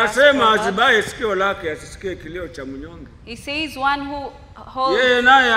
Anasema azibaye sikio lake asisikie kilio cha mnyonge. He says one who holds, yeye naye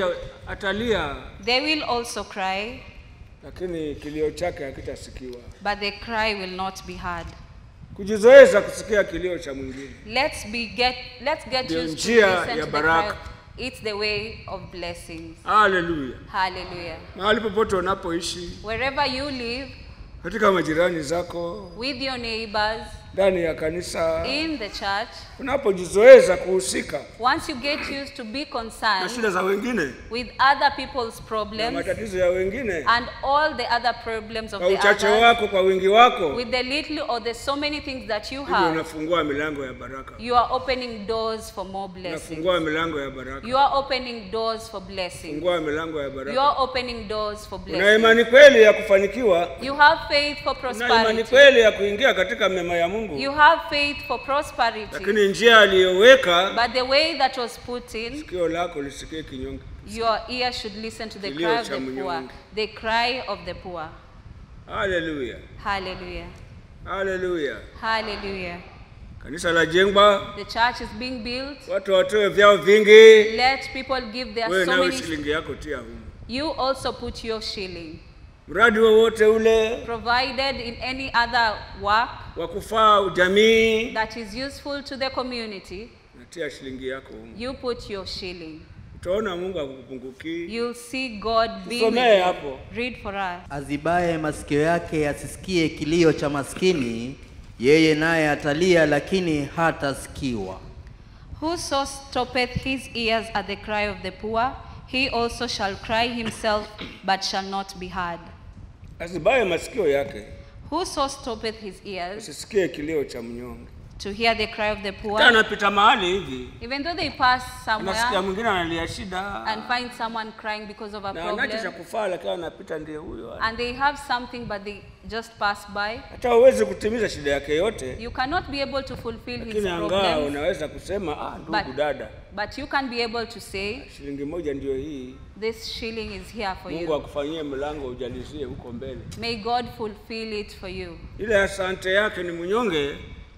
atalia. They will also cry. Lakini kilio chake hakitasikiwa. But the cry will not be heard. Kujizoeza kusikia kilio cha mwingine. Let's get used to listen to the cry. It's the way of blessings. Hallelujah. Hallelujah. Mahali popote unapoishi, wherever you live, katika majirani zako, with your neighbors, ndani ya kanisa, in the church, unapojizoeza kuhusika, once you get used to be concerned na shida za wengine, with other people's problems, na matatizo ya wengine, and all the other problems of the uchache others, wako kwa wingi wako, with the little or the so many things that you hivyo have, unafungua milango ya baraka. you are opening doors for more blessings. Unafungua milango ya baraka. You are opening doors for blessings. Fungua milango ya baraka. You are opening doors for blessings. Una imani kweli ya kufanikiwa. You have faith for prosperity. Una imani kweli ya kuingia katika mema ya Mungu. You have faith for prosperity. Lakini njia aliyoweka, but the way that was put in, sikio lako lisikie kinyonge. Your ear should listen to the cry of the poor. The cry of the poor. Hallelujah. Hallelujah. Hallelujah. Hallelujah. Kanisa la jengwa. The church is being built. Watu watoe vyao vingi. Let people give their so many. shilingi yako tia huko. You also put your shilling. Mradi wowote ule, provided in any other work, wa kufaa jamii, that is useful to the community, natia shilingi yako huko. You put your shilling. Utaona Mungu akupunguki. You'll see God being with you. Read for us. Azibaye masikio yake asisikie kilio cha maskini, yeye naye atalia lakini hatasikiwa. Whoso stoppeth his ears at the cry of the poor, he also shall cry himself, but shall not be heard. Azibaye masikio yake, whoso stoppeth his ears, asisikie kilio cha mnyonge, to hear the cry of the poor. Anapita mahali hivi, even though they pass somewhere, unasikia mwingine analia shida, and find someone crying because of a problem, na anacho cha kufaa lakini anapita ndiye huyo, and they have something but they just pass by. Hata uweze kutimiza shida yake yote, you cannot be able to fulfill his problems. Lakini unaweza kusema ndugu dada, but you can be able to say, shilingi moja ndio hii, this shilling is here for Mungu you. akufanyie mlango ujalizie huko mbele. May God fulfill it for you. Ile asante yake ni mnyonge.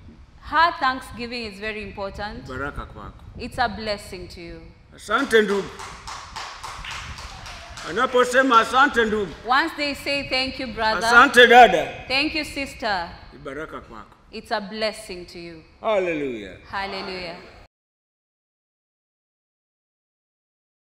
Her thanksgiving is very important. Baraka kwako. It's a blessing to you. Asante ndugu. Anaposema asante ndugu, once they say thank you brother, asante dada, thank you sister, ni baraka kwako. it's a blessing to you. Hallelujah. Hallelujah.